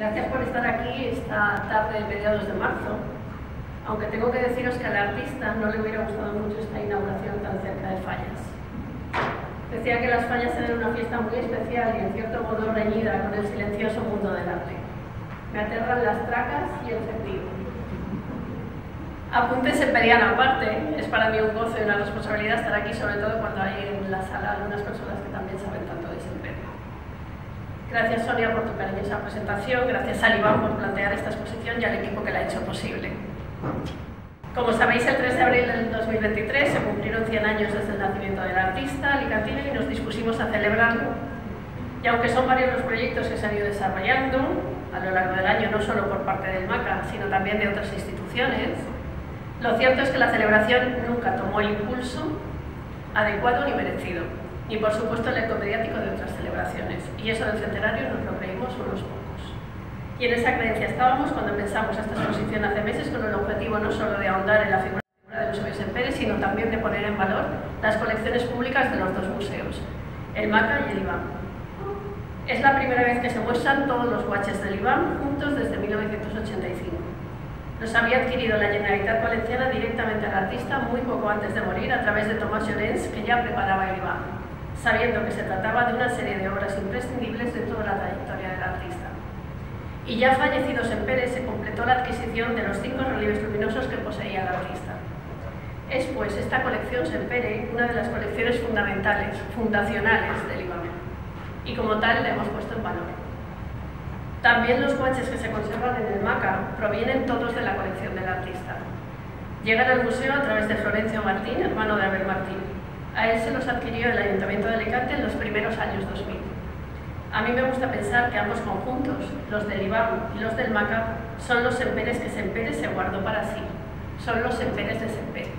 Gracias por estar aquí esta tarde de mediados de marzo, aunque tengo que deciros que al artista no le hubiera gustado mucho esta inauguración tan cerca de Fallas. Decía que las Fallas eran una fiesta muy especial y en cierto modo reñida con el silencioso mundo del arte. Me aterran las tracas y el efectivo. Apuntes emperiana aparte, es para mí un gozo y una responsabilidad estar aquí, sobre todo cuando hay en la sala algunas personas que también saben tanto de ese emperio. Gracias, Sonia, por tu cariñosa presentación, gracias a Iván por plantear esta exposición y al equipo que la ha hecho posible. Como sabéis, el 3 de abril del 2023 se cumplieron 100 años desde el nacimiento del artista alicantino y nos dispusimos a celebrarlo. Y aunque son varios los proyectos que se han ido desarrollando a lo largo del año, no solo por parte del MACA, sino también de otras instituciones, lo cierto es que la celebración nunca tomó el impulso adecuado ni merecido, ni por supuesto el eco mediático de otras celebraciones, y eso del centenario nos lo creímos unos pocos. Y en esa creencia estábamos cuando pensamos esta exposición hace meses con el objetivo no solo de ahondar en la figura de Eusebio Sempere, sino también de poner en valor las colecciones públicas de los dos museos, el MACA y el IBAM. Es la primera vez que se muestran todos los guaches del IBAM juntos desde 1985. Los había adquirido la Generalitat Valenciana directamente al artista muy poco antes de morir a través de Tomás Llorens, que ya preparaba el IBAM, sabiendo que se trataba de una serie de obras imprescindibles de toda la trayectoria del artista. Y ya fallecido Sempere se completó la adquisición de los 5 relieves luminosos que poseía el artista. Es pues esta colección Sempere una de las colecciones fundamentales, fundacionales del IBAM, y como tal la hemos puesto en valor. También los guaches que se conservan en el MACA provienen todos de la colección del artista. Llegan al museo a través de Florencio Martín, hermano de Abel Martín. A él se los adquirió el Ayuntamiento de Alicante en los primeros años 2000. A mí me gusta pensar que ambos conjuntos, los del IBAM y los del MACA, son los Semperes que Sempere se guardó para sí. Son los Semperes de Sempere.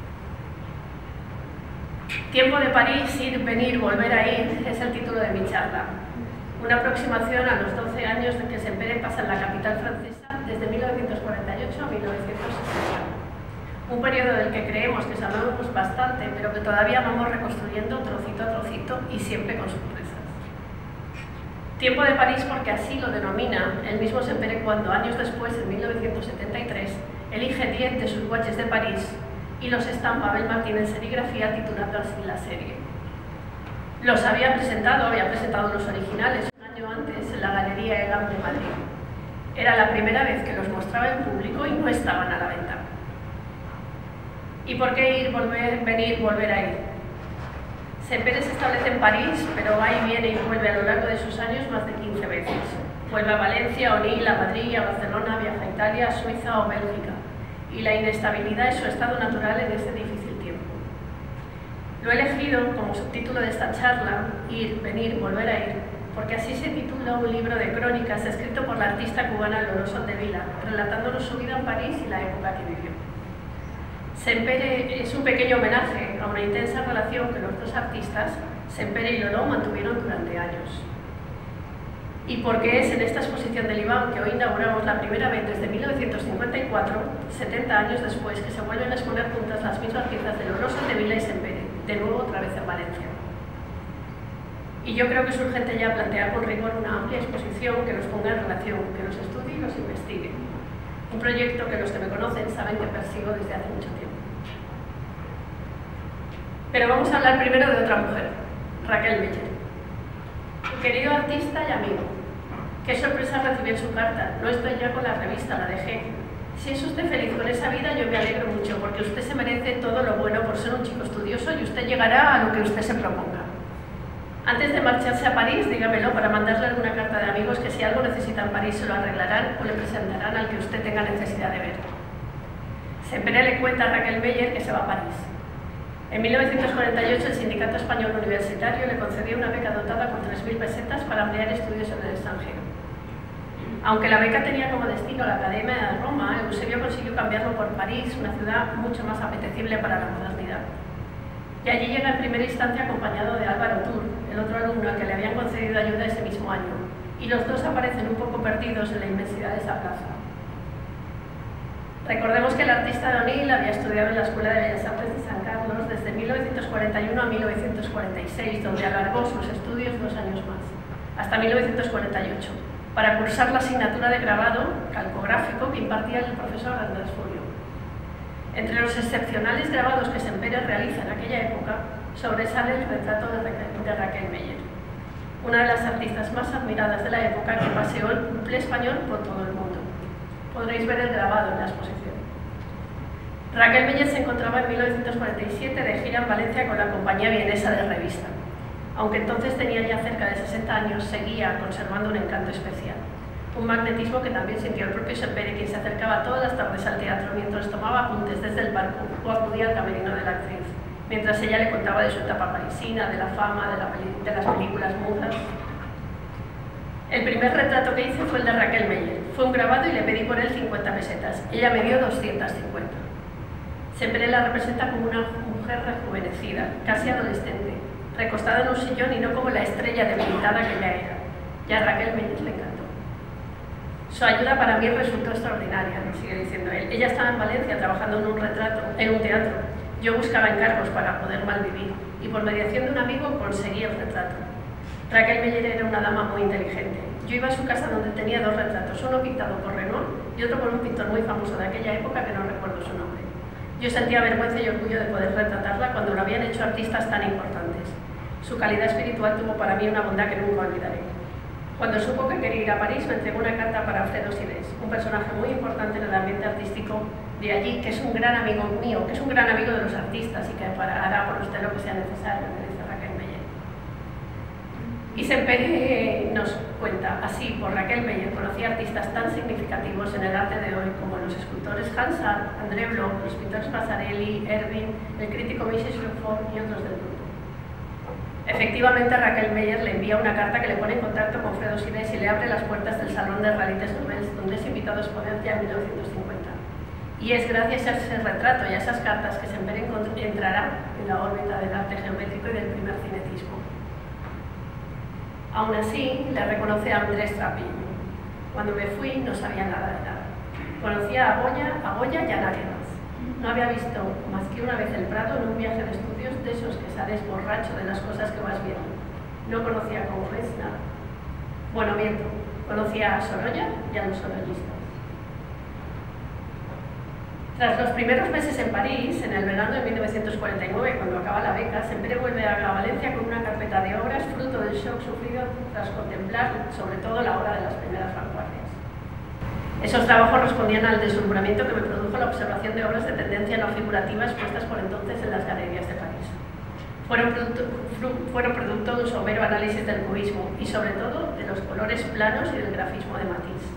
Tiempo de París, ir, venir, volver a ir, es el título de mi charla. Una aproximación a los 12 años de que Sempere pasa en la capital francesa desde 1948 a 1960. Un periodo del que creemos que sabemos bastante, pero que todavía vamos reconstruyendo trocito a trocito y siempre con sorpresas. Tiempo de París porque así lo denomina el mismo Sempere cuando, años después, en 1973, elige 10 de sus guaches de París y los estampa Abel Martín en serigrafía, titulando así la serie. Los había presentado los originales un año antes en la Galería EGAM de Madrid. Era la primera vez que los mostraba en público y no estaban a la venta. ¿Y por qué ir, volver, venir, volver a ir? Sempere se establece en París, pero va y viene y vuelve a lo largo de sus años más de 15 veces. Vuelve a Valencia, a Onil, a Madrid, a Barcelona, viaja a Italia, a Suiza o Bélgica. Y la inestabilidad es su estado natural en este difícil tiempo. Lo he elegido como subtítulo de esta charla, Ir, venir, volver a ir, porque así se titula un libro de crónicas escrito por la artista cubana Lolo Soldevila, relatándonos su vida en París y la época que vivió. Sempere es un pequeño homenaje a una intensa relación que los dos artistas, Sempere y Lolo, mantuvieron durante años. Y porque es en esta exposición del IBAM que hoy inauguramos la primera vez desde 1954, 70 años después, que se vuelven a exponer juntas las mismas piezas de Lolo Soldevila y Sempere, de nuevo otra vez en Valencia. Y yo creo que es urgente ya plantear con rigor una amplia exposición que los ponga en relación, que los estudie y los investigue. Un proyecto que los que me conocen saben que persigo desde hace mucho tiempo. Pero vamos a hablar primero de otra mujer, Raquel Meller. Querido artista y amigo, qué sorpresa recibir su carta. No estoy ya con la revista, la dejé. Si es usted feliz con esa vida, yo me alegro mucho, porque usted se merece todo lo bueno por ser un chico estudioso y usted llegará a lo que usted se proponga. Antes de marcharse a París, dígamelo para mandarle alguna carta de amigos que si algo necesita en París se lo arreglarán o le presentarán al que usted tenga necesidad de ver. Sempere le cuenta a Raquel Meller que se va a París. En 1948 el Sindicato Español Universitario le concedió una beca dotada con 3.000 pesetas para ampliar estudios en el extranjero. Aunque la beca tenía como destino la Academia de Roma, Eusebio consiguió cambiarlo por París, una ciudad mucho más apetecible para la modernidad. Y allí llega en primera instancia acompañado de Álvaro Tur, el otro alumno al que le habían concedido ayuda ese mismo año, y los dos aparecen un poco perdidos en la inmensidad de esa plaza. Recordemos que el artista de Onil había estudiado en la Escuela de Bellas Artes de San Carlos desde 1941 a 1946, donde alargó sus estudios 2 años más, hasta 1948, para cursar la asignatura de grabado calcográfico que impartía el profesor Andrés Furio. Entre los excepcionales grabados que Sempere realiza en aquella época, sobresale el retrato de Raquel Meller, una de las artistas más admiradas de la época que paseó el bucle español por todo el mundo. Podréis ver el grabado en la exposición. Raquel Meller se encontraba en 1947 de gira en Valencia con la compañía vienesa de revista. Aunque entonces tenía ya cerca de 60 años, seguía conservando un encanto especial. Un magnetismo que también sintió el propio Sempere, quien se acercaba todas las tardes al teatro mientras tomaba apuntes desde el palco o acudía al camerino de la actriz, mientras ella le contaba de su etapa parisina, de la fama, de las películas mudas. El primer retrato que hice fue el de Raquel Meller. Fue un grabado y le pedí por él 50 pesetas. Ella me dio 250. Sempere la representa como una mujer rejuvenecida, casi adolescente, recostada en un sillón y no como la estrella debilitada que ella era. Y a Raquel Meller le encantó. Su ayuda para mí resultó extraordinaria, sigue diciendo él. Ella estaba en Valencia trabajando en un teatro. Yo buscaba encargos para poder malvivir y por mediación de un amigo conseguí el retrato. Raquel Meller era una dama muy inteligente. Yo iba a su casa donde tenía 2 retratos, uno pintado por Renoir y otro por un pintor muy famoso de aquella época que no recuerdo su nombre. Yo sentía vergüenza y orgullo de poder retratarla cuando lo habían hecho artistas tan importantes. Su calidad espiritual tuvo para mí una bondad que nunca olvidaré. Cuando supo que quería ir a París, me entregó una carta para Alfredo Sidés, un personaje muy importante en el ambiente artístico de allí, que es un gran amigo mío, que es un gran amigo de los artistas y que hará por usted lo que sea necesario, me dice Raquel Meller. Y Sempere nos cuenta, así, por Raquel Meller conocí artistas tan significativos en el arte de hoy como los escultores Hans Sachs, André Bloch, los pintores Vasarely, Erwin, el crítico Michel Jourdan y otros del grupo. Efectivamente, Raquel Meller le envía una carta que le pone en contacto con Alfredo Sidés y le abre las puertas del Salón de Realités Nouvelles, donde es invitado a exponer ya en 1950. Y es gracias a ese retrato y a esas cartas que Sempere entrará en la órbita del arte geométrico y del primer cinetismo. Aún así, le reconoce a Andrés Trapillo. Cuando me fui, no sabía nada de nada. Conocía a Goya y a nadie más. No había visto más que una vez el Prado en un viaje de estudios de esos que sales borracho de las cosas que vas viendo. No conocía a Congrés nada. Bueno, miento, conocía a Sorolla y a los sorollistas. Tras los primeros meses en París, en el verano de 1949, cuando acaba la beca, Sempere vuelve a Valencia con una carpeta de obras fruto del shock sufrido tras contemplar sobre todo la obra de las primeras vanguardias. Esos trabajos respondían al deslumbramiento que me produjo la observación de obras de tendencia no figurativa expuestas por entonces en las galerías de París. Fueron producto de un somero análisis del cubismo y sobre todo de los colores planos y del grafismo de Matisse.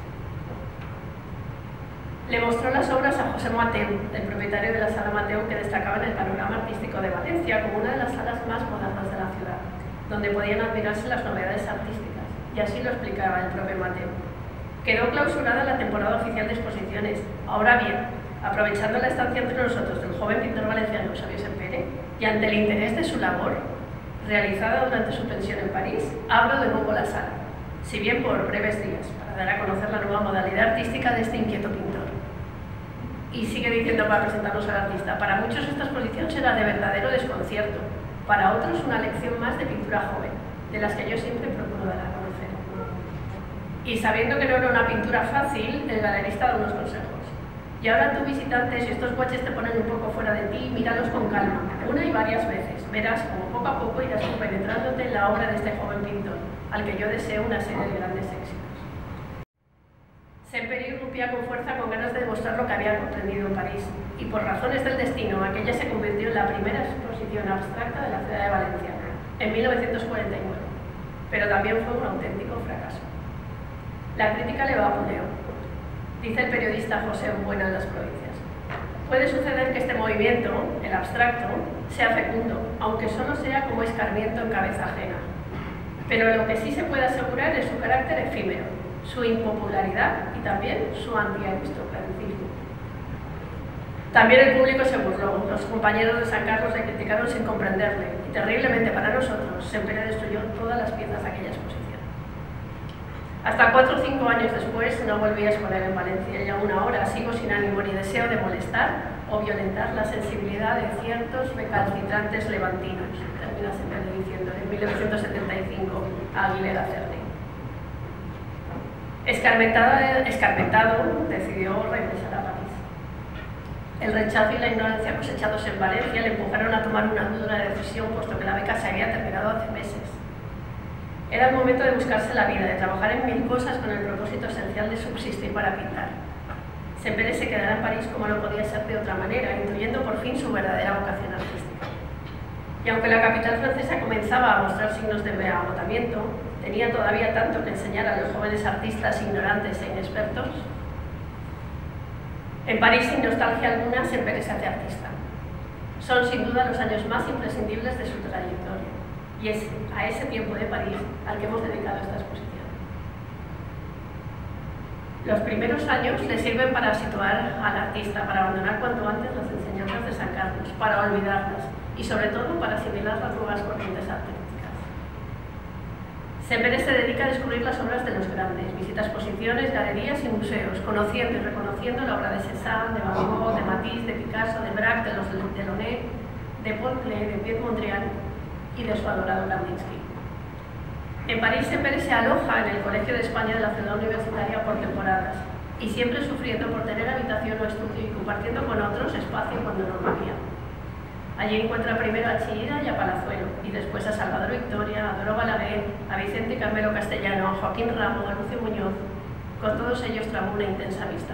Le mostró las obras a José Mateu, el propietario de la Sala Mateu, que destacaba en el panorama artístico de Valencia como una de las salas más modernas de la ciudad, donde podían admirarse las novedades artísticas, y así lo explicaba el propio Mateu. Quedó clausurada la temporada oficial de exposiciones. Ahora bien, aprovechando la estancia entre nosotros del joven pintor valenciano Xavier Sempere y ante el interés de su labor, realizada durante su pensión en París, abro de nuevo la sala, si bien por breves días, para dar a conocer la nueva modalidad artística de este inquieto pintor. Y sigue diciendo para presentarnos al artista, para muchos esta exposición será de verdadero desconcierto, para otros una lección más de pintura joven, de las que yo siempre procuro dar a conocer. Y sabiendo que no era una pintura fácil, el galerista da unos consejos. Y ahora tú, visitante, si estos coches te ponen un poco fuera de ti, míralos con calma, una y varias veces. Verás como poco a poco irás compenetrándote en la obra de este joven pintor, al que yo deseo una serie de grandes éxitos. Sempere irrumpía con fuerza con ganas de demostrar lo que había comprendido en París, y por razones del destino, aquella se convirtió en la primera exposición abstracta de la ciudad de Valencia, en 1949, pero también fue un auténtico fracaso. La crítica le va a puleo. Dice el periodista José Buena en Las Provincias. Puede suceder que este movimiento, el abstracto, sea fecundo, aunque solo sea como escarmiento en cabeza ajena. Pero lo que sí se puede asegurar es su carácter efímero, su impopularidad y también su anti-aristocraticismo. También el público se burló. Los compañeros de San Carlos le criticaron sin comprenderle y terriblemente para nosotros, Sempere destruyó todas las piezas de aquella exposición. Hasta 4 o 5 años después no volví a exponer en Valencia y aún ahora sigo sin ánimo ni deseo de molestar o violentar la sensibilidad de ciertos recalcitrantes levantinos, termina Sempere diciendo en 1975 a Aguilera Cerny. Escarmentado, decidió regresar a París. El rechazo y la ignorancia cosechados en Valencia le empujaron a tomar una dura decisión, puesto que la beca se había terminado hace meses. Era el momento de buscarse la vida, de trabajar en mil cosas con el propósito esencial de subsistir para pintar. Sempere se quedará en París como no podía ser de otra manera, intuyendo por fin su verdadera vocación artística. Y aunque la capital francesa comenzaba a mostrar signos de agotamiento, tenía todavía tanto que enseñar a los jóvenes artistas ignorantes e inexpertos. En París, sin nostalgia alguna, Sempere se hace artista. Son sin duda los años más imprescindibles de su trayectoria, y es a ese tiempo de París al que hemos dedicado esta exposición. Los primeros años le sirven para situar al artista, para abandonar cuanto antes las enseñanzas de San Carlos, para olvidarlas y sobre todo para asimilar las nuevas corrientes artísticas. Sempere se dedica a descubrir las obras de los grandes, visita exposiciones, galerías y museos, conociendo y reconociendo la obra de Cézanne, de Van Gogh, de Matisse, de Picasso, de Braque, de los Delaunay, de Paul Klee, de Piet Mondrian y de su adorado Kandinsky. En París, Sempere se aloja en el Colegio de España de la Ciudad Universitaria por temporadas y siempre sufriendo por tener habitación o estudio y compartiendo con otros espacio cuando no lo había. Allí encuentra primero a Chillida y a Palazuelo, y después a Salvador Victoria, a Doro Balaguer, a Vicente Carmelo Castellano, a Joaquín Ramos, a Lucio Muñoz. Con todos ellos trabó una intensa vista.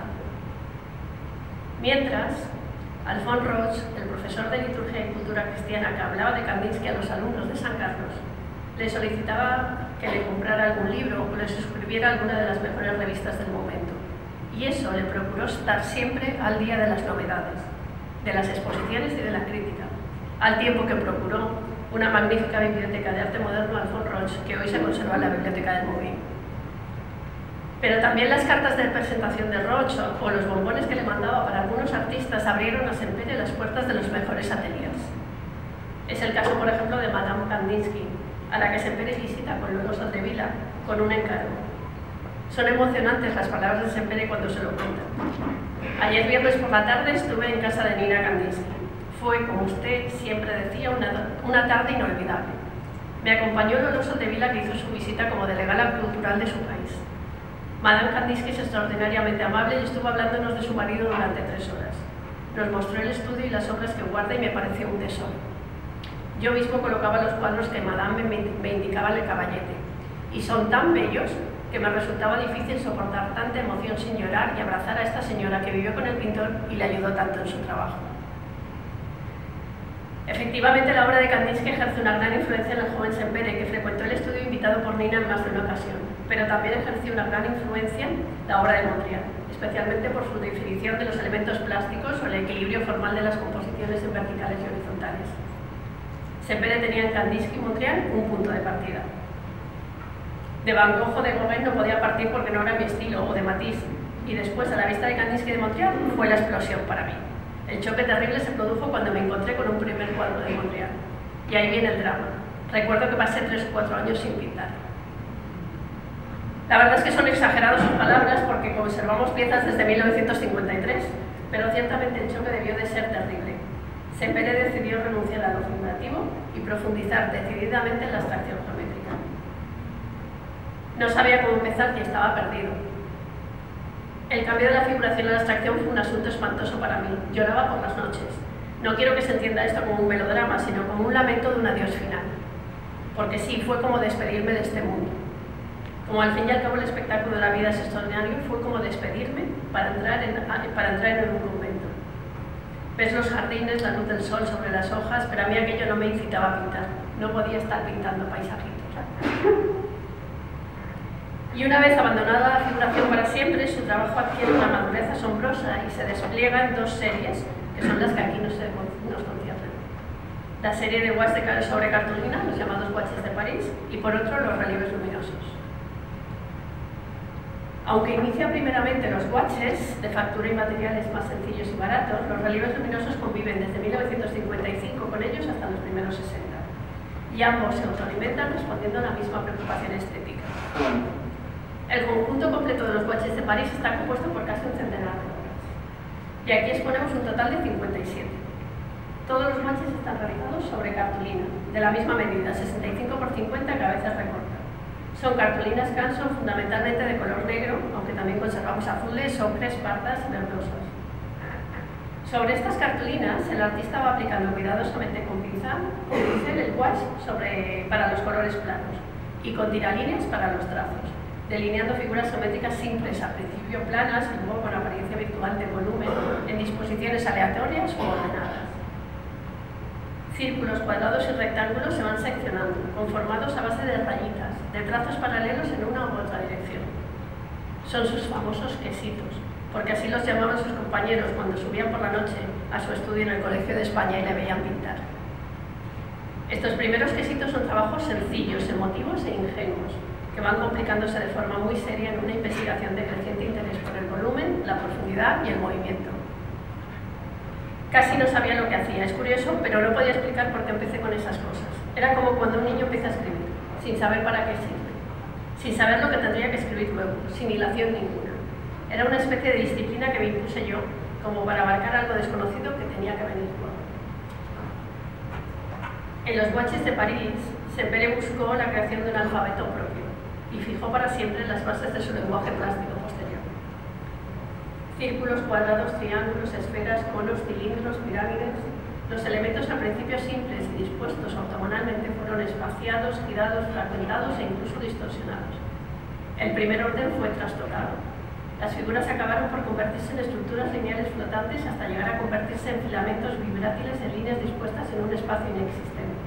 Mientras, Alphonse Roch, el profesor de Liturgia y Cultura Cristiana que hablaba de Kandinsky a los alumnos de San Carlos, le solicitaba que le comprara algún libro o le suscribiera alguna de las mejores revistas del momento. Y eso le procuró estar siempre al día de las novedades, de las exposiciones y de la crítica, al tiempo que procuró una magnífica biblioteca de arte moderno Alphonse Roch, que hoy se conserva en la Biblioteca del Móvil. Pero también las cartas de presentación de Roch o los bombones que le mandaba para algunos artistas abrieron a Sempere las puertas de los mejores ateliers. Es el caso, por ejemplo, de Madame Kandinsky, a la que Sempere visita con Lorenzo Soldevila con un encargo. Son emocionantes las palabras de Sempere cuando se lo cuentan. Ayer viernes por la tarde estuve en casa de Nina Kandinsky. Fue, como usted siempre decía, una tarde inolvidable. Me acompañó Lorenzo Soldevila, que hizo su visita como delegada cultural de su país. Madame Kandinsky es extraordinariamente amable y estuvo hablándonos de su marido durante 3 horas. Nos mostró el estudio y las obras que guarda y me pareció un tesoro. Yo mismo colocaba los cuadros que Madame me indicaba en el caballete, y son tan bellos que me resultaba difícil soportar tanta emoción sin llorar y abrazar a esta señora que vivió con el pintor y le ayudó tanto en su trabajo. Efectivamente, la obra de Kandinsky ejerce una gran influencia en el joven Sempere, que frecuentó el estudio invitado por Nina en más de una ocasión, pero también ejerció una gran influencia en la obra de Mondrian, especialmente por su definición de los elementos plásticos o el equilibrio formal de las composiciones en verticales y horizontales. Sempere tenía en Kandinsky y Mondrian un punto de partida. De Van Gogh o de Gauguin no podía partir porque no era mi estilo, o de Matisse, y después, a la vista de Kandinsky y de Mondrian, fue la explosión para mí. El choque terrible se produjo cuando me encontré con un primer cuadro de Mondrian. Y ahí viene el drama. Recuerdo que pasé 3 o 4 años sin pintar. La verdad es que son exageradas sus palabras porque conservamos piezas desde 1953, pero ciertamente el choque debió de ser terrible. Sempere decidió renunciar a lo figurativo y profundizar decididamente en la abstracción geométrica. No sabía cómo empezar y estaba perdido. El cambio de la figuración a la abstracción fue un asunto espantoso para mí. Lloraba por las noches. No quiero que se entienda esto como un melodrama, sino como un lamento de un adiós final. Porque sí, fue como despedirme de este mundo. Como al fin y al cabo el espectáculo de la vida es extraordinario, fue como despedirme para entrar en un convento. Ves los jardines, la luz del sol sobre las hojas, pero a mí aquello no me incitaba a pintar. No podía estar pintando paisajitos. Y una vez abandonada la figuración para siempre, su trabajo adquiere una madurez asombrosa y se despliega en 2 series, que son las que aquí nos conciernen. La serie de guaches sobre cartulina, los llamados guaches de París, y por otro los relieves luminosos. Aunque inicia primeramente los guaches, de factura y materiales más sencillos y baratos, los relieves luminosos conviven desde 1955 con ellos hasta los primeros 60. Y ambos se autoalimentan respondiendo a la misma preocupación estética. El conjunto completo de los guaches de París está compuesto por casi un centenar de obras. Y aquí exponemos un total de 57. Todos los guaches están realizados sobre cartulina, de la misma medida, 65 por 50, que a veces recorta. Son cartulinas Canson fundamentalmente de color negro, aunque también conservamos azules, ocres, pardas y verdosas. Sobre estas cartulinas, el artista va aplicando cuidadosamente con pincel el wash para los colores planos y con tiralíneas para los trazos, delineando figuras geométricas simples, al principio planas y luego con apariencia virtual de volumen, en disposiciones aleatorias o ordenadas. Círculos, cuadrados y rectángulos se van seccionando, conformados a base de rayitas, de trazos paralelos en una u otra dirección. Son sus famosos quesitos, porque así los llamaban sus compañeros cuando subían por la noche a su estudio en el Colegio de España y le veían pintar. Estos primeros quesitos son trabajos sencillos, emotivos e ingenuos, que van complicándose de forma muy seria en una investigación de creciente interés por el volumen, la profundidad y el movimiento. Casi no sabía lo que hacía, es curioso, pero no podía explicar por qué empecé con esas cosas. Era como cuando un niño empieza a escribir, sin saber para qué sirve, sin saber lo que tendría que escribir luego, sin hilación ninguna. Era una especie de disciplina que me impuse yo, como para abarcar algo desconocido que tenía que venir luego. En los Watches de París, Sempere buscó la creación de un alfabeto propio y fijó para siempre las bases de su lenguaje plástico posterior. Círculos, cuadrados, triángulos, esferas, conos, cilindros, pirámides. Los elementos al principio simples y dispuestos ortogonalmente fueron espaciados, girados, fragmentados e incluso distorsionados. El primer orden fue trastocado. Las figuras acabaron por convertirse en estructuras lineales flotantes hasta llegar a convertirse en filamentos vibrátiles en líneas dispuestas en un espacio inexistente.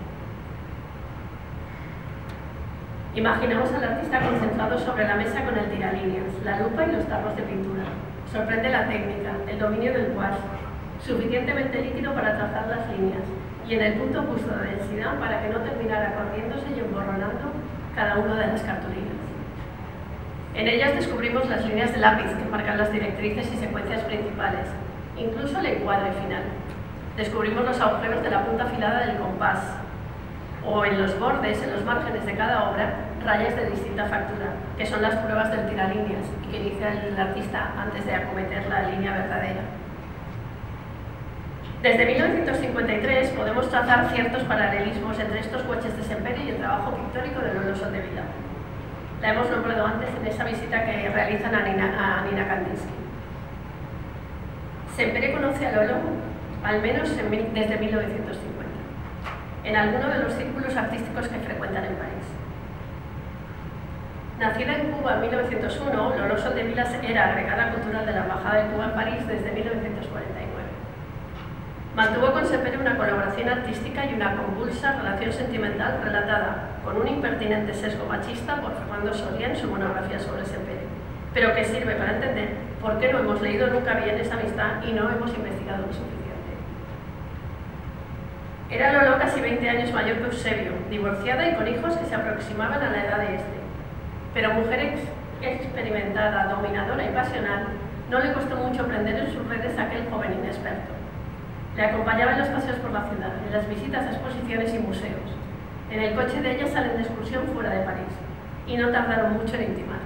Imaginamos al artista concentrado sobre la mesa con el tiralíneas, la lupa y los tarros de pintura. Sorprende la técnica, el dominio del wash, suficientemente líquido para trazar las líneas y en el punto justo de densidad para que no terminara corriéndose y emborronando cada una de las cartulinas. En ellas descubrimos las líneas de lápiz que marcan las directrices y secuencias principales, incluso el encuadre final. Descubrimos los agujeros de la punta afilada del compás, o en los bordes, en los márgenes de cada obra, rayas de distinta factura, que son las pruebas del tiralíneas y que inicia el artista antes de acometer la línea verdadera. Desde 1953 podemos trazar ciertos paralelismos entre estos Watches de Sempere y el trabajo pictórico de Lolo Soldevila. La hemos nombrado antes en esa visita que realizan a Nina Kandinsky. Sempere conoce a Lolo al menos desde 1950, en alguno de los círculos artísticos que frecuentan en París. Nacida en Cuba en 1901, Lolo Soldevila era agregada cultural de la Embajada de Cuba en París desde 1949. Mantuvo con Sempere una colaboración artística y una convulsa relación sentimental relatada con un impertinente sesgo machista por Fernando Soria en su monografía sobre Sempere, pero que sirve para entender por qué no hemos leído nunca bien esa amistad y no hemos investigado lo suficiente. Era Lolo casi 20 años mayor que Eusebio, divorciada y con hijos que se aproximaban a la edad de este. Pero mujer experimentada, dominadora y pasional, no le costó mucho prender en sus redes a aquel joven inexperto. Le acompañaba en los paseos por la ciudad, en las visitas a exposiciones y museos. En el coche de ella salen de excursión fuera de París, y no tardaron mucho en intimar.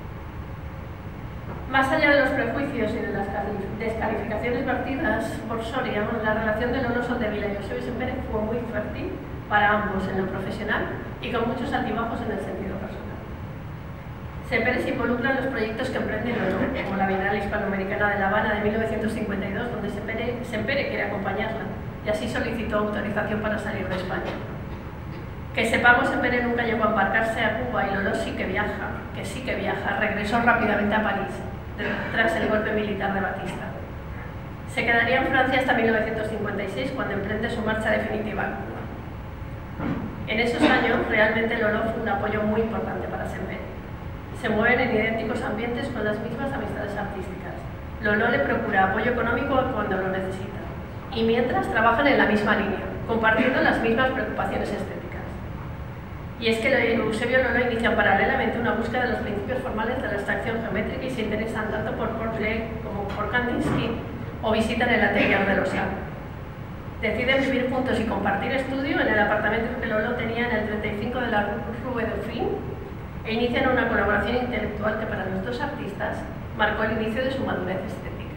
Más allá de los prejuicios y de las descalificaciones vertidas por Soria, la relación de Lolo Soldevila y Eusebio Sempere fue muy fértil para ambos en lo profesional y con muchos altibajos en el sentido personal. Sempere se involucra en los proyectos que emprende Lolo, como la Bienal Hispanoamericana de La Habana de 1952, donde Sempere quiere acompañarla, y así solicitó autorización para salir de España. Que sepamos, Sempere nunca llegó a embarcarse a Cuba y Lolo sí que viaja, regresó rápidamente a París, tras el golpe militar de Batista. Se quedaría en Francia hasta 1956, cuando emprende su marcha definitiva a Cuba. En esos años, realmente Lolo fue un apoyo muy importante para Sempere. Se mueven en idénticos ambientes con las mismas amistades artísticas. Lolo le procura apoyo económico cuando lo necesita. Y mientras trabajan en la misma línea, compartiendo las mismas preocupaciones estéticas. Y es que Eusebio y Lolo inician paralelamente una búsqueda de los principios formales de la abstracción geométrica y se interesan tanto por Portley como por Kandinsky o visitan el atelier de Lausanne. Deciden vivir juntos y compartir estudio en el apartamento que Lolo tenía en el 35 de la Rue Dauphine, e inician una colaboración intelectual que para los dos artistas marcó el inicio de su madurez estética.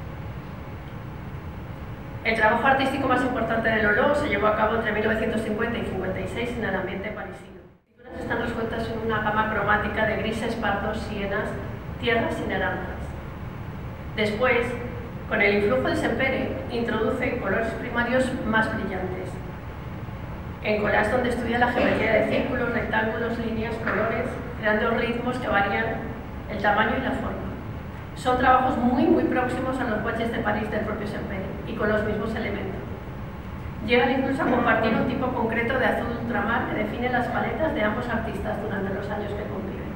El trabajo artístico más importante de Lolo se llevó a cabo entre 1950 y 56 en el ambiente parisino. están resueltas en una gama cromática de grises, pardos, sienas, tierras y naranjas. Después, con el influjo de Sempere, introduce colores primarios más brillantes. En Collage, donde estudia la geometría de círculos, rectángulos, líneas, colores, creando ritmos que varían el tamaño y la forma. Son trabajos muy próximos a los guaches de París del propio Sempere y con los mismos elementos. Llegan incluso a compartir un tipo concreto de azul ultramar que define las paletas de ambos artistas durante los años que conviven.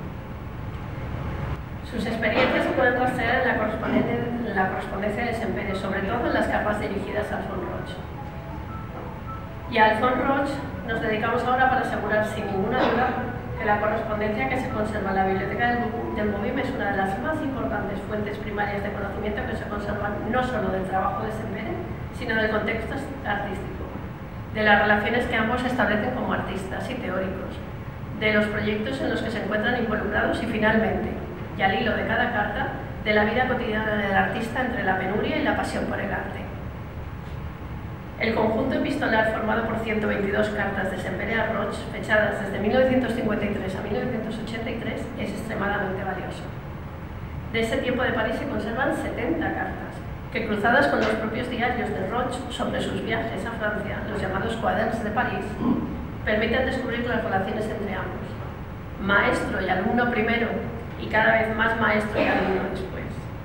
Sus experiencias se pueden rastrear en la correspondencia de Sempere, sobre todo en las capas dirigidas a Alfons Roch. Y a Alfons Roch nos dedicamos ahora para asegurar sin ninguna duda que la correspondencia que se conserva en la biblioteca del MOVIM es una de las más importantes fuentes primarias de conocimiento que se conservan no solo del trabajo de Sempere, sino del contexto artístico, de las relaciones que ambos establecen como artistas y teóricos, de los proyectos en los que se encuentran involucrados y finalmente, y al hilo de cada carta, de la vida cotidiana del artista entre la penuria y la pasión por el arte. El conjunto epistolar formado por 122 cartas de Sempere a Roch, fechadas desde 1953 a 1983, es extremadamente valioso. De ese tiempo de París se conservan 70 cartas, que cruzadas con los propios diarios de Roch sobre sus viajes a Francia, los llamados Quaderns de París, permiten descubrir las relaciones entre ambos. Maestro y alumno primero, y cada vez más maestro y alumno después.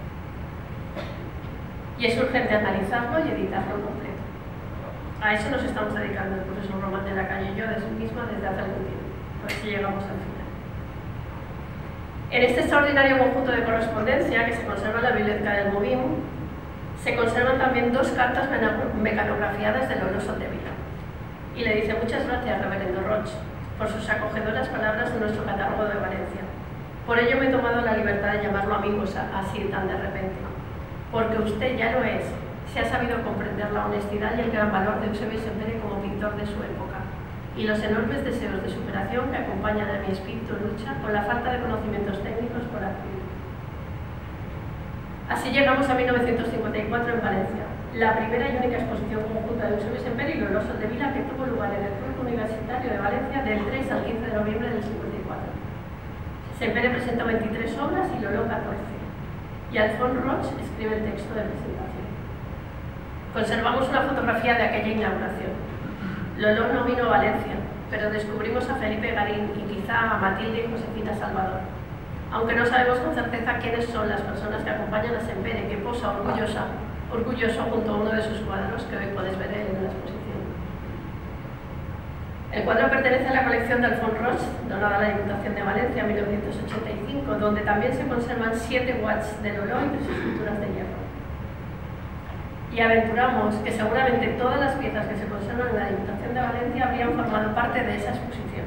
Y es urgente analizarlo y editarlo completo. A eso nos estamos dedicando el profesor Román de la Calle y yo misma desde hace algún tiempo. A ver si llegamos al final. En este extraordinario conjunto de correspondencia que se conserva en la biblioteca del MOVIM, se conservan también 2 cartas mecanografiadas de Lolo Soldevila. Y le dice: muchas gracias, reverendo Roch, por sus acogedoras palabras de nuestro catálogo de Valencia. Por ello me he tomado la libertad de llamarlo amigos así tan de repente. Porque usted ya lo es, se ha sabido comprender la honestidad y el gran valor de Eusebio Sempere como pintor de su época, y los enormes deseos de superación que acompañan a mi espíritu lucha con la falta de conocimientos técnicos por adquirir. Así llegamos a 1954 en Valencia, la primera y única exposición conjunta de Eusebio Sempere y Lolo Soldevila que tuvo lugar en el Club Universitario de Valencia del 3 al 15 de noviembre del 54. Sempere presenta 23 obras y Lolo 14, y Alfons Roch escribe el texto de presentación. Conservamos una fotografía de aquella inauguración. Lolo no vino a Valencia, pero descubrimos a Felipe Garín y quizá a Matilde y Josefina Salvador. Aunque no sabemos con certeza quiénes son las personas que acompañan a Sempere, que posa orgulloso junto a uno de sus cuadros que hoy podéis ver en la exposición. El cuadro pertenece a la colección de Alfons Roch, donada a la Diputación de Valencia en 1985, donde también se conservan 7 watts de Lolo y 3 esculturas de hierro. Y aventuramos que seguramente todas las piezas que se conservan en la Diputación de Valencia habrían formado parte de esa exposición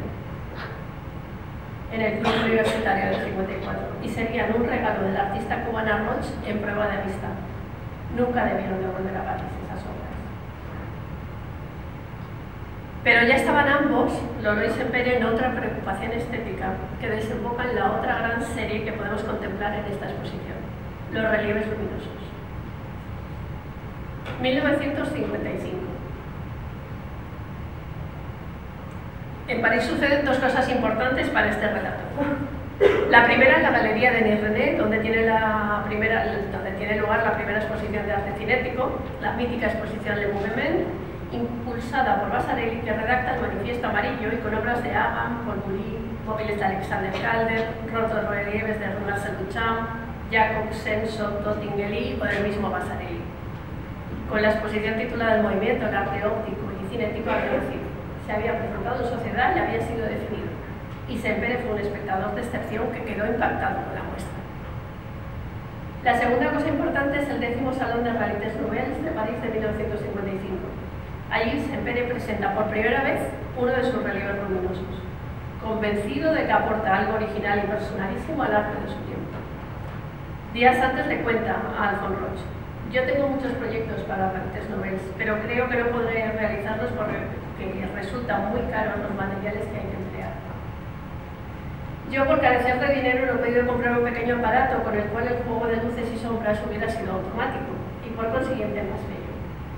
en el Club Universitario del 54 y serían un regalo del artista cubana Roch en prueba de amistad. Nunca debieron de volver a París esas obras. Pero ya estaban ambos, Lolo y Sempere, en otra preocupación estética que desemboca en la otra gran serie que podemos contemplar en esta exposición, los relieves luminosos. 1955. En París suceden 2 cosas importantes para este relato. La primera es la Galería Denis René, donde tiene lugar la primera exposición de arte cinético, la mítica exposición Le Mouvement, impulsada por Vasarely, que redacta el Manifiesto Amarillo y con obras de Agam, Paul Bouly, móviles de Alexander Calder, rotos relieves de Marcel Duchamp, Jacob Senso, Tottingeli o del mismo Vasarely. Con la exposición titulada El movimiento, el arte óptico y cinético había nacido. Se había presentado en sociedad y había sido definido. Y Sempere fue un espectador de excepción que quedó impactado con la muestra. La segunda cosa importante es el 10º Salón de Realités Nouvelles de París de 1955. Allí Sempere presenta por primera vez uno de sus relieves luminosos, convencido de que aporta algo original y personalísimo al arte de su tiempo. Días antes le cuenta a Alfons Roch: yo tengo muchos proyectos para Realités Nouvelles, pero creo que no podré realizarlos porque resultan muy caros los materiales que hay que emplear. Yo, por carecer de dinero, no he podido comprar un pequeño aparato con el cual el juego de luces y sombras hubiera sido automático y por consiguiente más bello.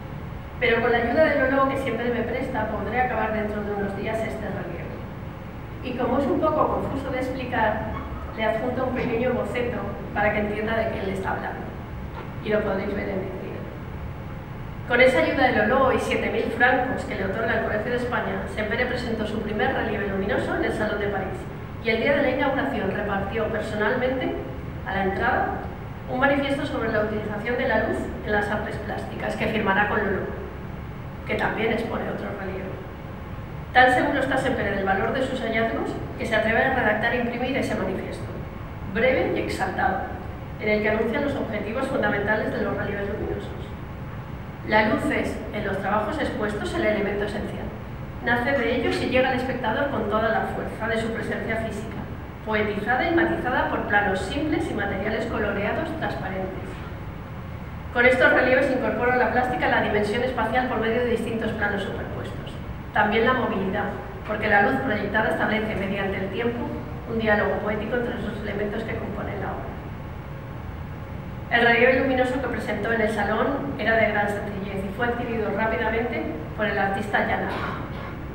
Pero con la ayuda de Lolo, que siempre me presta, podré acabar dentro de unos días este relieve. y como es un poco confuso de explicar, le adjunto un pequeño boceto para que entienda de qué le está hablando. Y lo podréis ver en el vídeo. Con esa ayuda de Lolo y 7.000 francos que le otorga el Colegio de España, Sempere presentó su primer relieve luminoso en el Salón de París y el día de la inauguración repartió personalmente, a la entrada, un manifiesto sobre la utilización de la luz en las artes plásticas que firmará con Lolo, que también expone otro relieve. Tan seguro está Sempere del valor de sus hallazgos que se atreve a redactar e imprimir ese manifiesto, breve y exaltado, en el que anuncia los objetivos fundamentales de los relieves luminosos. La luz es, en los trabajos expuestos, el elemento esencial. Nace de ellos y llega al espectador con toda la fuerza de su presencia física, poetizada y matizada por planos simples y materiales coloreados transparentes. Con estos relieves incorpora la plástica la dimensión espacial por medio de distintos planos superpuestos. También la movilidad, porque la luz proyectada establece mediante el tiempo un diálogo poético entre los elementos que componen la obra. El relieve luminoso que presentó en el salón era de gran sencillez y fue adquirido rápidamente por el artista Jan Arp.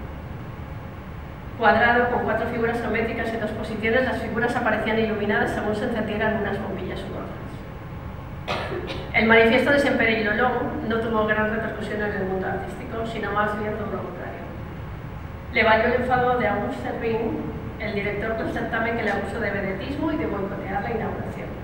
Cuadrado con 4 figuras geométricas en 2 posiciones, las figuras aparecían iluminadas según se encendieran unas bombillas u otras. El manifiesto de Sempere y Lolo no tuvo gran repercusión en el mundo artístico, sino más bien todo lo contrario. Le valió el enfado de Auguste Servin, el director del certamen, que le acusó de vedetismo y de boicotear la inauguración.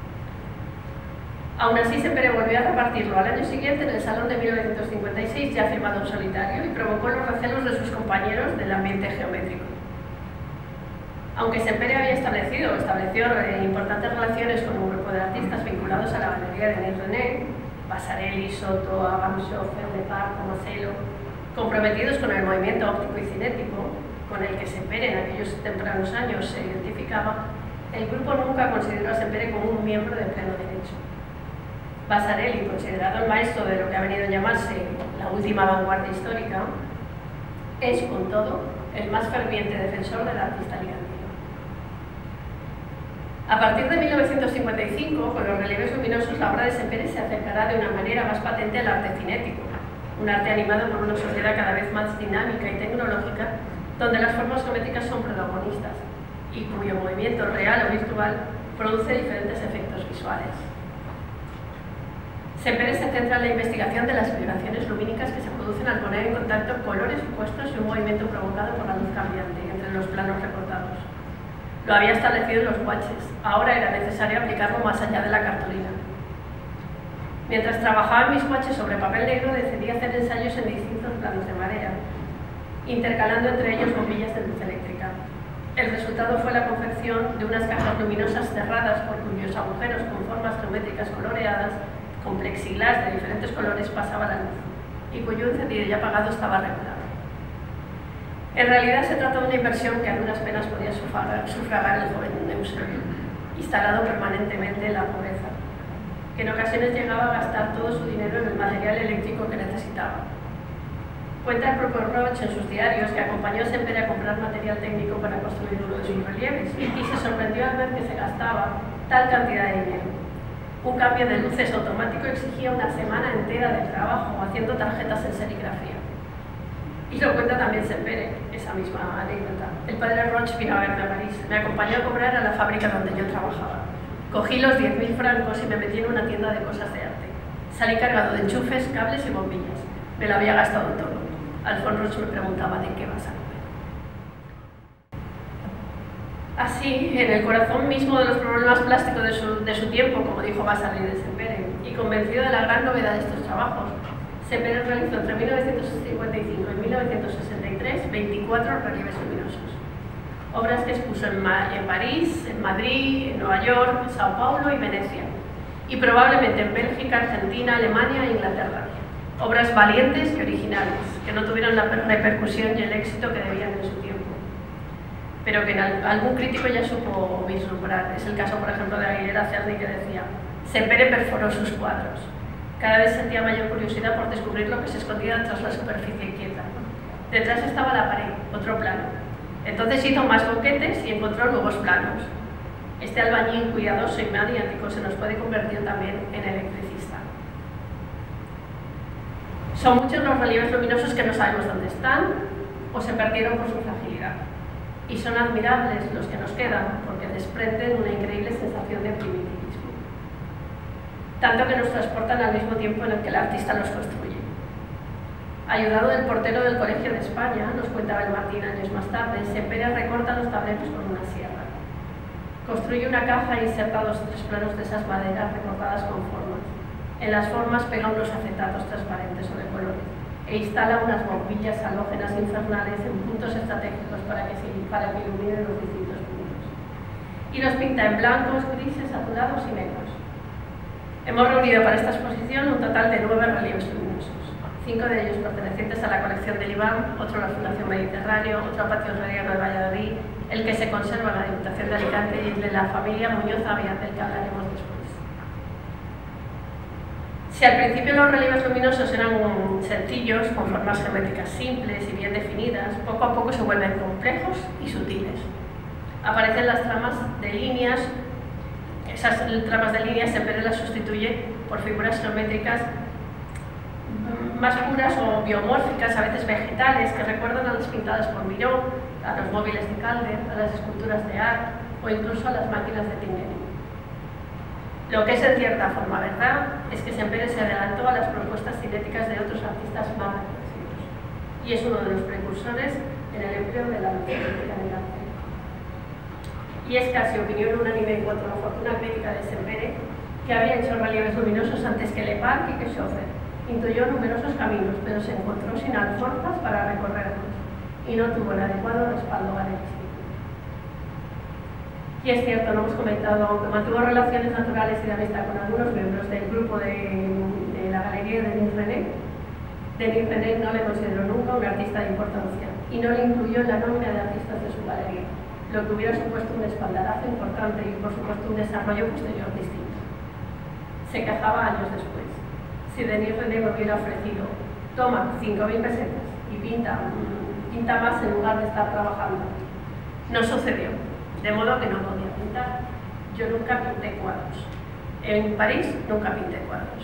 Aún así, Sempere volvió a repartirlo al año siguiente en el Salón de 1956, ya firmado en solitario, y provocó los recelos de sus compañeros del ambiente geométrico. Aunque Sempere había estableció importantes relaciones con un grupo de artistas vinculados a la galería de Denis René, Vasarely, Soto, Agamshofer, Lepar, Tomasello, comprometidos con el movimiento óptico y cinético, con el que Sempere en aquellos tempranos años se identificaba, el grupo nunca consideró a Sempere como un miembro de pleno derecho. Vasarely, considerado el maestro de lo que ha venido a llamarse la última vanguardia histórica, es, con todo, el más ferviente defensor del artista ligandino. A partir de 1955, con los relieves luminosos, la obra de Sempere se acercará de una manera más patente al arte cinético, un arte animado por una sociedad cada vez más dinámica y tecnológica, donde las formas geométricas son protagonistas y cuyo movimiento real o virtual produce diferentes efectos visuales. Sempere se centra en la investigación de las vibraciones lumínicas que se producen al poner en contacto colores opuestos y un movimiento provocado por la luz cambiante entre los planos recortados. Lo había establecido en los guaches, ahora era necesario aplicarlo más allá de la cartulina. Mientras trabajaba en mis guaches sobre papel negro, decidí hacer ensayos en distintos planos de madera, intercalando entre ellos bombillas de luz eléctrica. El resultado fue la confección de unas cajas luminosas cerradas por cuyos agujeros con formas geométricas coloreadas con plexiglas de diferentes colores pasaba la luz y cuyo encendido y apagado estaba regulado. En realidad se trata de una inversión que a duras penas podía sufragar el joven Eusebio, instalado permanentemente en la pobreza, que en ocasiones llegaba a gastar todo su dinero en el material eléctrico que necesitaba. Cuenta el propio Roche en sus diarios que acompañó a Sempere a comprar material técnico para construir uno de sus relieves y se sorprendió al ver que se gastaba tal cantidad de dinero. Un cambio de luces automático exigía una semana entera de trabajo haciendo tarjetas en serigrafía. Y lo cuenta también Sempere, esa misma anécdota. El padre Roche vino a verme a París, me acompañó a cobrar a la fábrica donde yo trabajaba. Cogí los 10.000 francos y me metí en una tienda de cosas de arte. Salí cargado de enchufes, cables y bombillas. Me lo había gastado todo. Alphonse Roche me preguntaba de qué vas a comer. Así, en el corazón mismo de los problemas plásticos de su tiempo, como dijo Vasarely de Sempere, y convencido de la gran novedad de estos trabajos, Sempere realizó entre 1955 y 1963 24 relieves luminosos, obras que expuso en París, en Madrid, en Nueva York, Sao Paulo y Venecia, y probablemente en Bélgica, Argentina, Alemania e Inglaterra. Obras valientes y originales, que no tuvieron la repercusión y el éxito que debían en su tiempo, pero que algún crítico ya supo vislumbrar. Es el caso, por ejemplo, de Aguilera Cerny, que decía: Sempere perforó sus cuadros. Cada vez sentía mayor curiosidad por descubrir lo que se escondía tras la superficie quieta. Detrás estaba la pared, otro plano. Entonces hizo más boquetes y encontró nuevos planos. Este albañil cuidadoso y maniático se nos puede convertir también en electricista. Son muchos los relieves luminosos que no sabemos dónde están o se perdieron por su fragilidad. Y son admirables los que nos quedan porque desprenden una increíble sensación de primitivismo, tanto que nos transportan al mismo tiempo en el que el artista los construye. Ayudado del portero del Colegio de España, nos cuenta Abel Martín años más tarde, Sempere recorta los tableros con una sierra. Construye una caja e inserta 2 o 3 planos de esas maderas recortadas con formas. En las formas pega unos acetatos transparentes sobre colores e instala unas bombillas halógenas infernales en puntos estratégicos para que iluminen los distintos puntos. Y los pinta en blancos, grises, azulados y negros. Hemos reunido para esta exposición un total de 9 relieves luminosos, 5 de ellos pertenecientes a la colección del IBAM, otro a la Fundación Mediterráneo, otro a Patio Herreriano de Valladolid, el que se conserva en la Diputación de Alicante y el de la familia Muñoz Aviat, del que hablaremos después. Si al principio los relieves luminosos eran sencillos, con formas geométricas simples y bien definidas, poco a poco se vuelven complejos y sutiles. Aparecen las tramas de líneas, esas tramas de líneas Sempere las sustituye por figuras geométricas más puras o biomórficas, a veces vegetales, que recuerdan a las pintadas por Miró, a los móviles de Calder, a las esculturas de Art o incluso a las máquinas de Tinguely. Lo que es en cierta forma verdad es que Sempere se adelantó a las propuestas cinéticas de otros artistas más reconocidos y es uno de los precursores en el empleo de la luz cinética en el arte. Y es casi opinión unánime en cuanto a la fortuna crítica de Sempere, que había hecho relieves luminosos antes que Leparc y que Schoeffer. Intuyó numerosos caminos, pero se encontró sin alforjas para recorrerlos y no tuvo el adecuado respaldo galénico. Y es cierto, lo hemos comentado, aunque mantuvo relaciones naturales y de amistad con algunos miembros del grupo de la galería de Denis René, Denis René no le consideró nunca un artista de importancia y no le incluyó en la nómina de artistas de su galería, lo que hubiera supuesto un espaldarazo importante y, por supuesto, un desarrollo posterior distinto. Se quejaba años después. Si Denis René me hubiera ofrecido, toma 5.000 pesetas y pinta más en lugar de estar trabajando. No sucedió, de modo que no podía pintar. Yo nunca pinté cuadros. En París nunca pinté cuadros.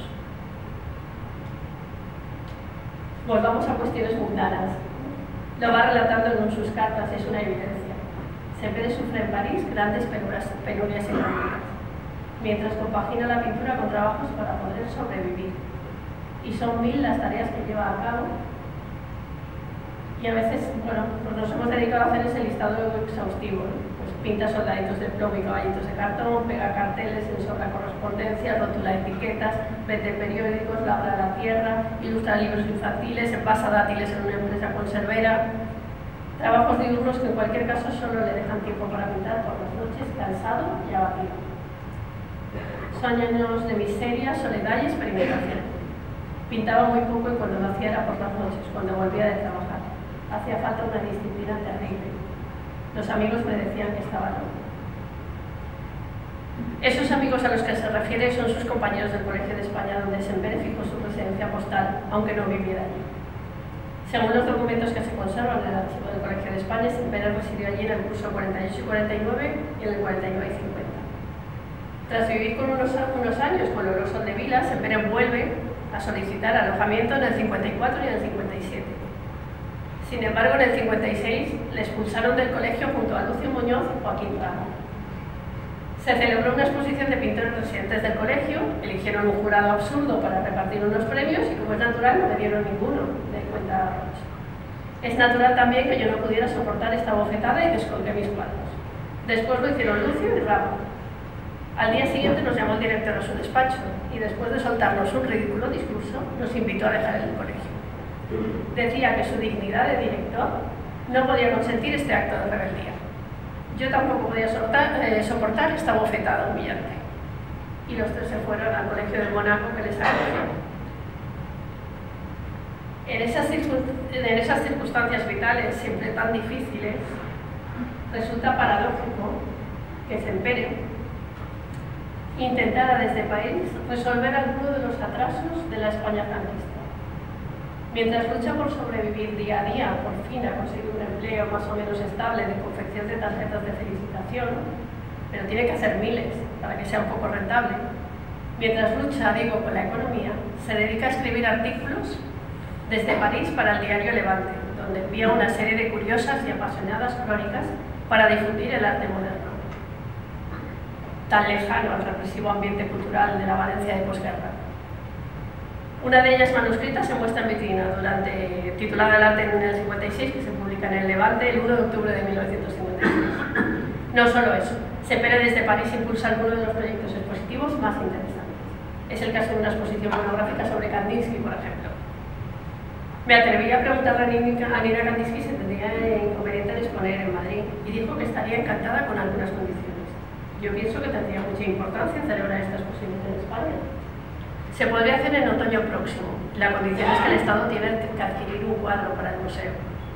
Volvamos a cuestiones mundanas. Lo va relatando en sus cartas, es una evidencia. Sempere sufre en París grandes penurias económicas, mientras compagina la pintura con trabajos para poder sobrevivir. Y son 1000 las tareas que lleva a cabo. Y a veces, bueno, pues nos hemos dedicado a hacer ese listado exhaustivo, ¿no? Pues pinta soldaditos de plomo y caballitos de cartón, pega carteles, ensambla correspondencia, rotula etiquetas, vende periódicos, labra la tierra, ilustra libros infantiles, envasa dátiles en una empresa conservera. Trabajos diurnos que en cualquier caso solo le dejan tiempo para pintar por las noches, cansado y abatido. Son años de miseria, soledad y experimentación. Pintaba muy poco y cuando lo hacía era por las noches, cuando volvía de trabajar. Hacía falta una disciplina terrible. Los amigos me decían que estaba loco. Esos amigos a los que se refiere son sus compañeros del Colegio de España, donde Sempere fijó su residencia postal, aunque no viviera allí. Según los documentos que se conservan en el archivo del Colegio de España, Sempere residió allí en el curso 48 y 49 y en el 49 y 50. Tras vivir con unos años con Lolo Soldevila, Sempere vuelve a solicitar alojamiento en el 54 y en el 57. Sin embargo, en el 56 le expulsaron del colegio junto a Lucio Muñoz y Joaquín Ramo. Se celebró una exposición de pintores residentes del colegio, eligieron un jurado absurdo para repartir unos premios y, como es natural, no me dieron ninguno, de cuenta Roche. Es natural también que yo no pudiera soportar esta bofetada y descolgué mis cuadros. Después lo hicieron Lucio y Ramo. Al día siguiente nos llamó el director a su despacho y, después de soltarnos un ridículo discurso, nos invitó a dejar el colegio. Decía que su dignidad de director no podía consentir este acto de rebeldía. Yo tampoco podía soportar esta bofetada humillante. Y los tres se fueron al colegio de Mónaco que les acogió. En esas circunstancias vitales, siempre tan difíciles, resulta paradójico que Sempere intentara desde París resolver alguno de los atrasos de la España franquista. Mientras lucha por sobrevivir día a día, por fin ha conseguido un empleo más o menos estable de confección de tarjetas de felicitación, pero tiene que hacer miles para que sea un poco rentable. Mientras lucha, digo, con la economía, se dedica a escribir artículos desde París para el diario Levante, donde envía una serie de curiosas y apasionadas crónicas para difundir el arte moderno, tan lejano al represivo ambiente cultural de la Valencia de posguerra. Una de ellas manuscrita se muestra en vitrina, titulada El arte en el 56, que se publica en el Levante el 1 de octubre de 1956. No solo eso, Sempere desde París impulsa algunos de los proyectos expositivos más interesantes. Es el caso de una exposición monográfica sobre Kandinsky, por ejemplo. Me atreví a preguntarle a Nina Kandinsky si tendría inconveniente en exponer en Madrid y dijo que estaría encantada con algunas condiciones. Yo pienso que tendría mucha importancia celebrar esta exposición en España. Se podría hacer en otoño próximo. La condición es que el Estado tiene que adquirir un cuadro para el museo.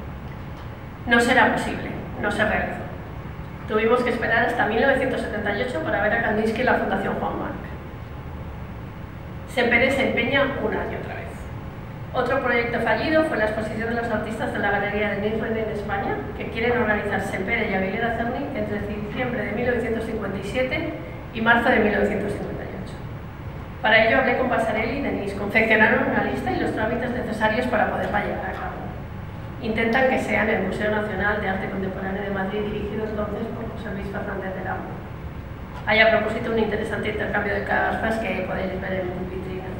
No será posible, no se realizó. Tuvimos que esperar hasta 1978 para ver a Kandinsky en la Fundación Juan Marc. Sempere se empeña una y otra vez. Otro proyecto fallido fue la exposición de los artistas de la Galería de Nils René en España, que quieren organizar Sempere y Aguilera Cerny entre diciembre de 1957 y marzo de 1958. Para ello hablé con Vasarely y Denis, confeccionaron una lista y los trámites necesarios para poderla llevar a cabo. Intentan que sea en el Museo Nacional de Arte Contemporáneo de Madrid, dirigido entonces por José Luis Fernández del Amo. Hay a propósito un interesante intercambio de cartas que podéis ver en vitrina.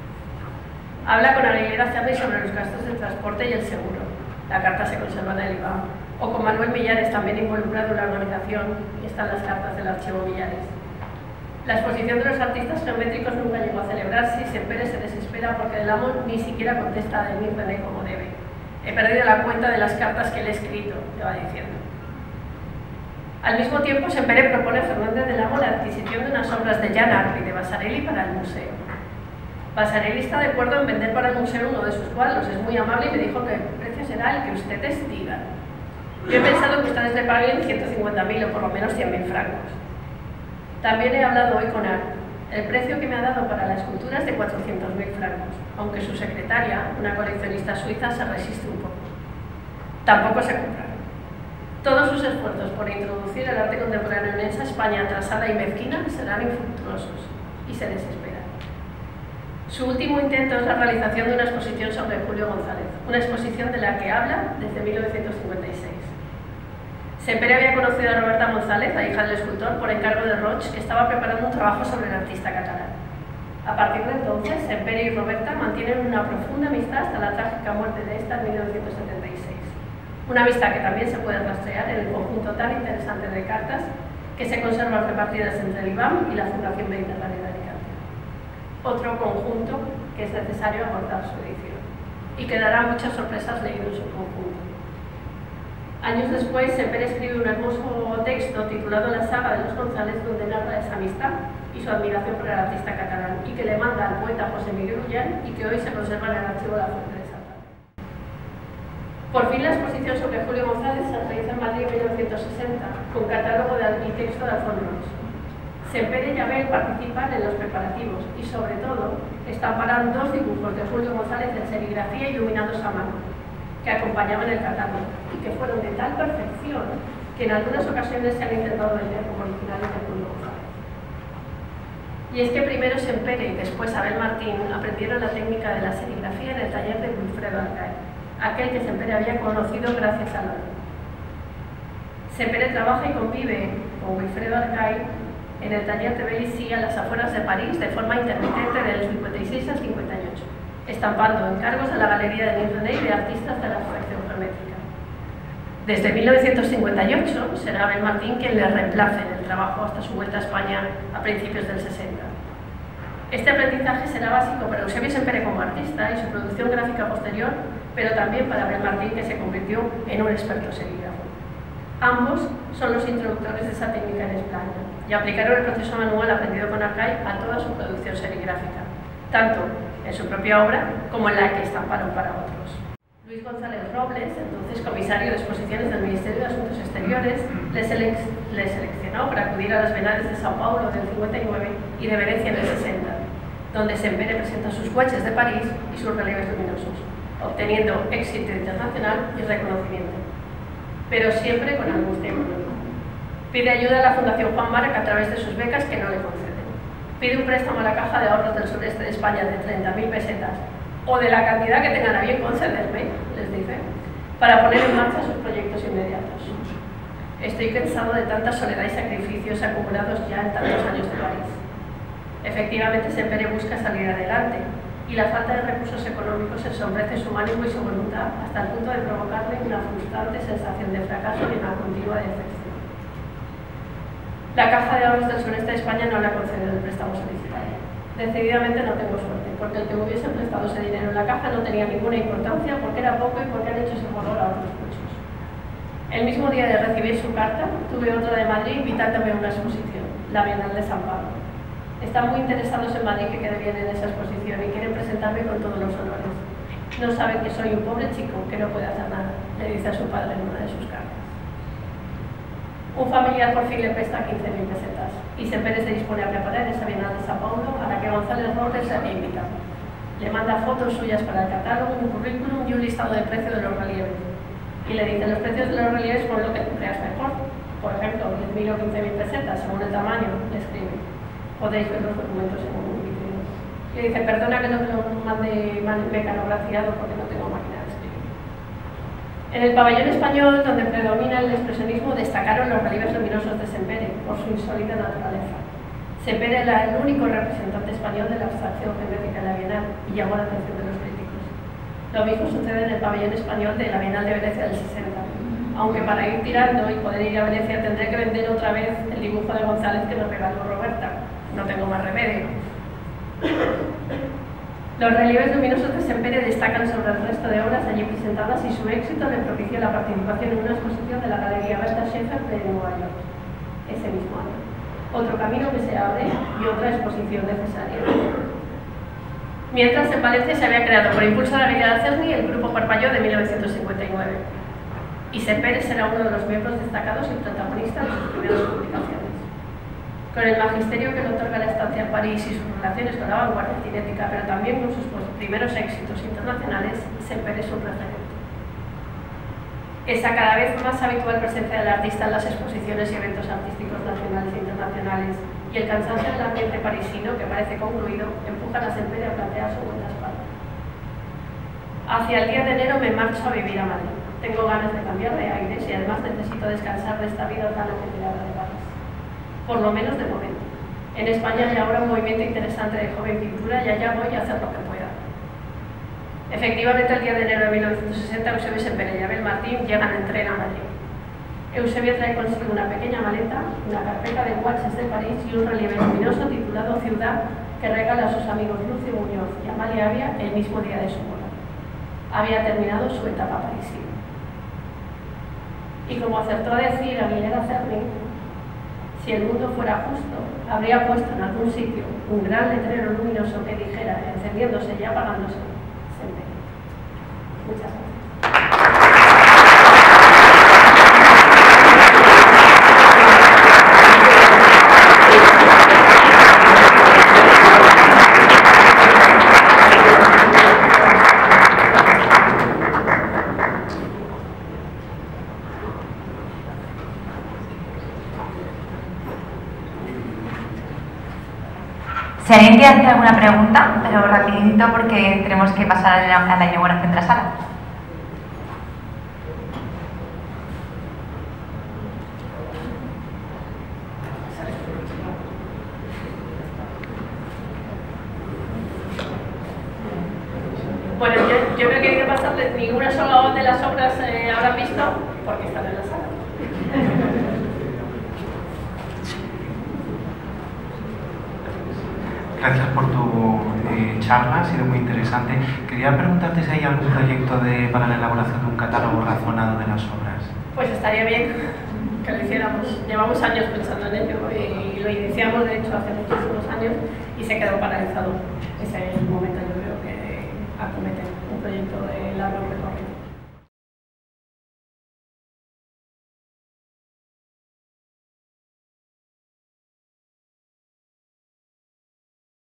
Habla con Aguilera Cerny sobre los gastos del transporte y el seguro. La carta se conserva en el IBAM. O con Manuel Millares, también involucrado en la organización, y están las cartas del archivo Millares. La exposición de los artistas geométricos nunca llegó a celebrarse y Sempere se desespera porque Del Amo ni siquiera contesta a Denis René como debe. He perdido la cuenta de las cartas que le he escrito, le va diciendo. Al mismo tiempo, Sempere propone a Fernández Del Amo la adquisición de unas obras de Jan Arp y de Vasarely para el museo. Vasarely está de acuerdo en vender para el museo uno de sus cuadros, es muy amable y me dijo que el precio será el que ustedes digan. Yo he pensado que ustedes le paguen 150.000 o por lo menos 100.000 francos. También he hablado hoy con Arp. El precio que me ha dado para la escultura es de 400.000 francos, aunque su secretaria, una coleccionista suiza, se resiste un poco. Tampoco se compraron. Todos sus esfuerzos por introducir el arte contemporáneo en esa España atrasada y mezquina serán infructuosos y se desesperan. Su último intento es la realización de una exposición sobre Julio González, una exposición de la que habla desde 1956. Sempere había conocido a Roberta González, la hija del escultor, por encargo de Roig, que estaba preparando un trabajo sobre el artista catalán. A partir de entonces, Sempere y Roberta mantienen una profunda amistad hasta la trágica muerte de esta en 1976. Una amistad que también se puede rastrear en el conjunto tan interesante de cartas que se conservan repartidas entre el IBAM y la Fundación Mediterránea de Alicante. Otro conjunto que es necesario aportar su edición y que dará muchas sorpresas leído en su conjunto. Años después, Sempere escribe un hermoso texto titulado La saga de los González, donde narra esa amistad y su admiración por el artista catalán, y que le manda al poeta José Miguel Ullán y que hoy se conserva en el archivo de la Fuente de Santa. Por fin, la exposición sobre Julio González se realiza en Madrid en 1960, con catálogo y texto de Alfonso Roig. Sempere y Abel participan en los preparativos y, sobre todo, estamparan dos dibujos de Julio González en serigrafía iluminados a mano, que acompañaban el catálogo y que fueron de tal perfección que en algunas ocasiones se han intentado vender como originales de Julio González. Y es que primero Sempere y después Abel Martín aprendieron la técnica de la serigrafía en el taller de Wilfredo Arcay, aquel que Sempere había conocido gracias a Lolo. Sempere trabaja y convive con Wilfredo Arcay en el taller de Bélizy a las afueras de París de forma intermitente del 56 al 58. Estampando encargos de la Galería de Nils René y de artistas de la colección geométrica. Desde 1958 será Abel Martín quien le reemplace en el trabajo hasta su vuelta a España a principios del 60. Este aprendizaje será básico para Eusebio Sempere como artista y su producción gráfica posterior, pero también para Abel Martín, que se convirtió en un experto serígrafo. Ambos son los introductores de esa técnica en España y aplicaron el proceso manual aprendido con Arcay a toda su producción serigráfica, tanto en su propia obra como en la que estamparon para otros. Luis González Robles, entonces comisario de exposiciones del Ministerio de Asuntos Exteriores, le seleccionó para acudir a las Bienales de Sao Paulo del 59 y de Venecia en el 60, donde Sempere presenta sus guaches de París y sus relieves luminosos, obteniendo éxito internacional y reconocimiento, pero siempre con angustia económica. Pide ayuda a la Fundación Juan Marc a través de sus becas, que no le conceden. Pide un préstamo a la Caja de Ahorros del Sureste de España de 30.000 pesetas, o de la cantidad que tengan a bien concederme, les dice, para poner en marcha sus proyectos inmediatos. Estoy cansado de tanta soledad y sacrificios acumulados ya en tantos años de París. Efectivamente, Sempere busca salir adelante, y la falta de recursos económicos ensombrece su ánimo y su voluntad hasta el punto de provocarle una frustrante sensación de fracaso y una continua decepción. La Caja de Ahorros del Sureste de España no le ha concedido el préstamo solicitado. Decididamente no tengo suerte, porque el que me hubiese prestado ese dinero en la caja no tenía ninguna importancia, porque era poco y porque han hecho ese favor a otros muchos. El mismo día de recibir su carta, tuve otra de Madrid invitándome a una exposición, la Bienal de San Pablo. Están muy interesados en Madrid que quede bien en esa exposición y quieren presentarme con todos los honores. No saben que soy un pobre chico que no puede hacer nada, le dice a su padre en una de sus cartas. Un familiar por fin le presta 15.000 pesetas y Sempere se dispone a preparar esa Bienal de San Paulo a la que González Robles se había invitado. Le manda fotos suyas para el catálogo, un currículum y un listado de precios de los relieves. Y le dice: los precios de los relieves por lo que tú creas mejor. Por ejemplo, 10.000 o 15.000 pesetas, según el tamaño, le escribe. Podéis ver los documentos en un vídeo. Le dice: perdona que no te lo mande mecanografiado porque no tengo máquina de escribir. En el pabellón español, donde predomina el expresionismo, destacaron los relieves luminosos de Sempere por su insólita naturaleza. Sempere era el único representante español de la abstracción geométrica en la Bienal y llamó la atención de los críticos. Lo mismo sucede en el pabellón español de la Bienal de Venecia del 60. Aunque para ir tirando y poder ir a Venecia tendré que vender otra vez el dibujo de González que me regaló Roberta. No tengo más remedio. Los relieves luminosos de Sempere destacan sobre el resto de obras allí presentadas y su éxito le propició la participación en una exposición de la Galería Berta Schaeffer de Nueva York, ese mismo año. Otro camino que se abre y otra exposición necesaria. Mientras, en Valencia se había creado, por impulso de la Avenida Cerny, el Grupo Parpalló de 1959. Y Sempere será uno de los miembros destacados y protagonistas de sus primeras publicaciones. Con el magisterio que le otorga la estancia en París y sus relaciones con la vanguardia cinética, pero también con sus primeros éxitos internacionales, Sempere es un referente. Esa cada vez más habitual presencia del artista en las exposiciones y eventos artísticos nacionales e internacionales y el cansancio del ambiente parisino, que parece concluido, empujan a Sempere a plantear su vuelta a España. Hacia el día de enero me marcho a vivir a Madrid. Tengo ganas de cambiar de aires y además necesito descansar de esta vida tan ajetreada de París. Por lo menos de momento. En España hay ahora un movimiento interesante de joven pintura y allá voy a hacer lo que pueda. Efectivamente, el día de enero de 1960, Eusebio Sempere y Abel Martín llegan en tren a Madrid. Eusebio trae consigo una pequeña maleta, una carpeta de watches de París y un relieve luminoso titulado Ciudad, que regala a sus amigos Lucio Muñoz y Amalia Avia el mismo día de su boda. Había terminado su etapa parisina. Y como acertó a decir Aguilera Cerny, si el mundo fuera justo, habría puesto en algún sitio un gran letrero luminoso que dijera, encendiéndose y apagándose, Sempere. Muchas gracias. Si alguien quiere hacer alguna pregunta, pero rapidito porque tenemos que pasar a la inauguración de la sala. Bueno, yo no he querido pasarles ninguna sola de las obras habrán visto porque están en la sala. Gracias por tu charla, ha sido muy interesante. Quería preguntarte si hay algún proyecto para la elaboración de un catálogo razonado de las obras. Pues estaría bien que lo hiciéramos. Llevamos años pensando en ello y lo iniciamos, de hecho, hace muchísimos años y se quedó paralizado. Ese es el momento, yo creo, que acometer un proyecto de largo recorrido.